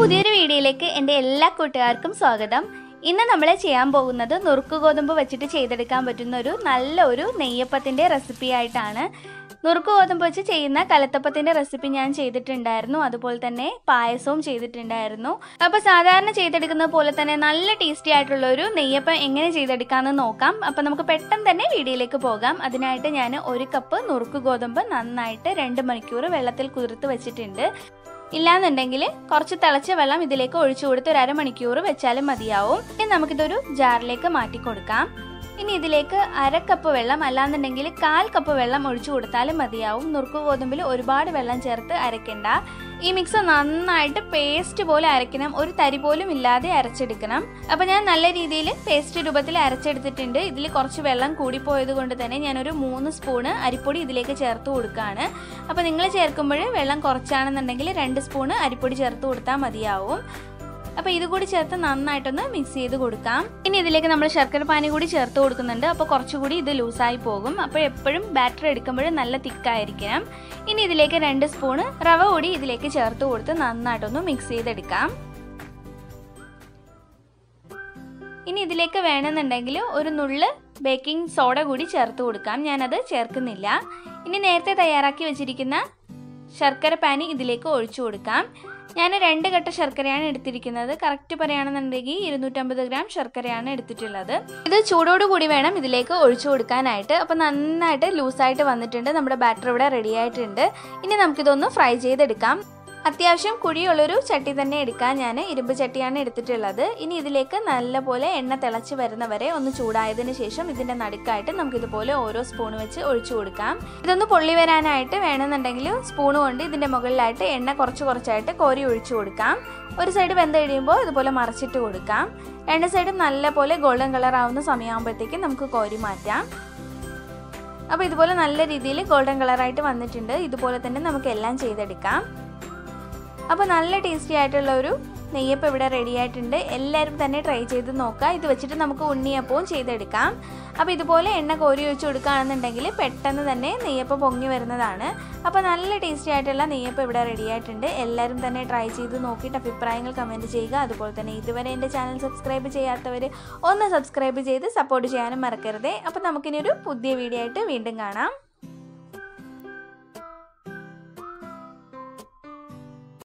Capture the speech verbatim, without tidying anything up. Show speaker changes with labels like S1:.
S1: പുതിയൊരു വീഡിയോയിലേക്ക് എൻ്റെ എല്ലാ കൂട്ടുകാർക്കും സ്വാഗതം. ഇന്ന് നമ്മൾ ചെയ്യാൻ പോകുന്നത് നുറുക്ക് ഗോതമ്പ് വെച്ചിട്ട് ചെയ്തെടുക്കാൻ പറ്റുന്ന ഒരു നല്ലൊരു നെയ്യപ്പത്തിൻ്റെ റെസിപ്പി ആയിട്ടാണ്. നുറുക്ക് ഗോതമ്പ് വെച്ച് ചെയ്യുന്ന കലത്തപ്പത്തിൻ്റെ റെസിപ്പി ഞാൻ ചെയ്തിട്ടുണ്ടായിരുന്നു, അതുപോലെ തന്നെ പായസവും ചെയ്തിട്ടുണ്ടായിരുന്നു. അപ്പോൾ സാധാരണ ചെയ്തെടുക്കുന്ന പോലെ തന്നെ നല്ല ടേസ്റ്റി ആയിട്ടുള്ള ഒരു നെയ്യപ്പം എങ്ങനെ ചെയ്തെടുക്കാമെന്ന് നോക്കാം. അപ്പോൾ നമുക്ക് പെട്ടെന്ന് തന്നെ വീഡിയോയിലേക്ക് പോകാം. അതിനായിട്ട് ഞാൻ ഒരു കപ്പ് നുറുക്ക് ഗോതമ്പ് നന്നായിട്ട് രണ്ട് മണിക്കൂർ വെള്ളത്തിൽ കുതിർത്ത് വെച്ചിട്ടുണ്ട്. ഇല്ലാന്നുണ്ടെങ്കിൽ കുറച്ച് തിളച്ച വെള്ളം ഇതിലേക്ക് ഒഴിച്ചു കൊടുത്ത് ഒരു അരമണിക്കൂർ വെച്ചാലും മതിയാവും. ഇനി നമുക്കിതൊരു ജാറിലേക്ക് മാറ്റി കൊടുക്കാം. ഇനി ഇതിലേക്ക് അര കപ്പ് വെള്ളം അല്ലാന്നുണ്ടെങ്കിൽ കാൽ കപ്പ് വെള്ളം ഒഴിച്ചു കൊടുത്താലും മതിയാവും. നുറുക്ക് ഗോതമ്പിൽ ഒരുപാട് വെള്ളം ചേർത്ത് അരയ്ക്കണ്ട. ഈ മിക്സ് നന്നായിട്ട് പേസ്റ്റ് പോലെ അരയ്ക്കണം, ഒരു തരി പോലും ഇല്ലാതെ അരച്ചെടുക്കണം. അപ്പോൾ ഞാൻ നല്ല രീതിയിൽ പേസ്റ്റ് രൂപത്തിൽ അരച്ചെടുത്തിട്ടുണ്ട്. ഇതിൽ കുറച്ച് വെള്ളം കൂടിപ്പോയത് കൊണ്ട് തന്നെ ഞാനൊരു മൂന്ന് സ്പൂണ് അരിപ്പൊടി ഇതിലേക്ക് ചേർത്ത് കൊടുക്കുകയാണ്. അപ്പോൾ നിങ്ങൾ ചേർക്കുമ്പോൾ വെള്ളം കുറച്ചാണെന്നുണ്ടെങ്കിൽ രണ്ട് സ്പൂണ് അരിപ്പൊടി ചേർത്ത് കൊടുത്താൽ മതിയാവും. അപ്പോൾ ഇത് കൂടി ചേർത്ത് നന്നായിട്ടൊന്ന് മിക്സ് ചെയ്ത് കൊടുക്കാം. ഇനി ഇതിലേക്ക് നമ്മൾ ശർക്കര പാനി കൂടി ചേർത്ത് കൊടുക്കുന്നുണ്ട്. അപ്പോൾ കുറച്ചുകൂടി ഇത് ലൂസായി പോകും. അപ്പോൾ എപ്പോഴും ബാറ്റർ എടുക്കുമ്പോഴും നല്ല തിക്കായിരിക്കണം. ഇനി ഇതിലേക്ക് രണ്ട് സ്പൂണ് റവ കൂടി ഇതിലേക്ക് ചേർത്ത് കൊടുത്ത് നന്നായിട്ടൊന്ന് മിക്സ് ചെയ്തെടുക്കാം. ഇനി ഇതിലേക്ക് വേണമെന്നുണ്ടെങ്കിൽ ഒരു നുള്ള് ബേക്കിംഗ് സോഡ കൂടി ചേർത്ത് കൊടുക്കാം. ഞാനത് ചേർക്കുന്നില്ല. ഇനി നേരത്തെ തയ്യാറാക്കി വെച്ചിരിക്കുന്ന ശർക്കര പാനി ഇതിലേക്ക് ഒഴിച്ചു കൊടുക്കാം. ഞാൻ രണ്ട് കട്ട ശർക്കരയാണ് എടുത്തിരിക്കുന്നത്. കറക്റ്റ് പറയുകയാണെന്നുണ്ടെങ്കിൽ ഇരുന്നൂറ്റമ്പത് ഗ്രാം ശർക്കരയാണ് എടുത്തിട്ടുള്ളത്. ഇത് ചൂടോട് കൂടി വേണം ഇതിലേക്ക് ഒഴിച്ചു കൊടുക്കാനായിട്ട്. അപ്പോൾ നന്നായിട്ട് ലൂസായിട്ട് വന്നിട്ടുണ്ട്. നമ്മുടെ ബാറ്റർ ഇവിടെ റെഡി ആയിട്ടുണ്ട്. ഇനി നമുക്കിതൊന്ന് ഫ്രൈ ചെയ്തെടുക്കാം. അത്യാവശ്യം കുഴിയുള്ളൊരു ചട്ടി തന്നെ എടുക്കാൻ ഞാൻ ഇരുമ്പ് ചട്ടിയാണ് എടുത്തിട്ടുള്ളത്. ഇനി ഇതിലേക്ക് നല്ലപോലെ എണ്ണ തിളച്ച് വരുന്നവരെ ഒന്ന് ചൂടായതിന് ശേഷം ഇതിൻ്റെ നടുക്കായിട്ട് നമുക്കിതുപോലെ ഓരോ സ്പൂൺ വെച്ച് ഒഴിച്ചു കൊടുക്കാം. ഇതൊന്ന് പൊള്ളി വരാനായിട്ട് വേണമെന്നുണ്ടെങ്കിൽ സ്പൂൺ കൊണ്ട് ഇതിൻ്റെ മുകളിലായിട്ട് എണ്ണ കുറച്ച് കുറച്ചായിട്ട് കോരി ഒഴിച്ചു കൊടുക്കാം. ഒരു സൈഡ് വെന്ത് കഴിയുമ്പോൾ ഇതുപോലെ മറിച്ചിട്ട് കൊടുക്കാം. രണ്ട് സൈഡും നല്ലപോലെ ഗോൾഡൻ കളർ ആവുന്ന സമയമാകുമ്പോഴത്തേക്കും നമുക്ക് കോരി മാറ്റാം. അപ്പോൾ ഇതുപോലെ നല്ല രീതിയിൽ ഗോൾഡൻ കളറായിട്ട് വന്നിട്ടുണ്ട്. ഇതുപോലെ തന്നെ നമുക്ക് എല്ലാം ചെയ്തെടുക്കാം. അപ്പോൾ നല്ല ടേസ്റ്റി ആയിട്ടുള്ള ഒരു നെയ്യപ്പം ഇവിടെ റെഡി ആയിട്ടുണ്ട്. എല്ലാവരും തന്നെ ട്രൈ ചെയ്ത് നോക്കുക. ഇത് വെച്ചിട്ട് നമുക്ക് ഉണ്ണിയപ്പവും ചെയ്തെടുക്കാം. അപ്പോൾ ഇതുപോലെ എണ്ണ കോരി ഒഴിച്ച് കൊടുക്കുകയാണെന്നുണ്ടെങ്കിൽ പെട്ടെന്ന് തന്നെ നെയ്യപ്പം പൊങ്ങി വരുന്നതാണ്. അപ്പോൾ നല്ല ടേസ്റ്റി ആയിട്ടുള്ള നെയ്യപ്പം ഇവിടെ റെഡി ആയിട്ടുണ്ട്. എല്ലാവരും തന്നെ ട്രൈ ചെയ്ത് നോക്കിയിട്ട് അഭിപ്രായങ്ങൾ കമൻറ്റ് ചെയ്യുക. അതുപോലെ തന്നെ ഇതുവരെ എൻ്റെ ചാനൽ സബ്സ്ക്രൈബ് ചെയ്യാത്തവർ ഒന്ന് സബ്സ്ക്രൈബ് ചെയ്ത് സപ്പോർട്ട് ചെയ്യാനും മറക്കരുത്. അപ്പോൾ നമുക്കിനി ഒരു പുതിയ വീഡിയോ ആയിട്ട് വീണ്ടും കാണാം.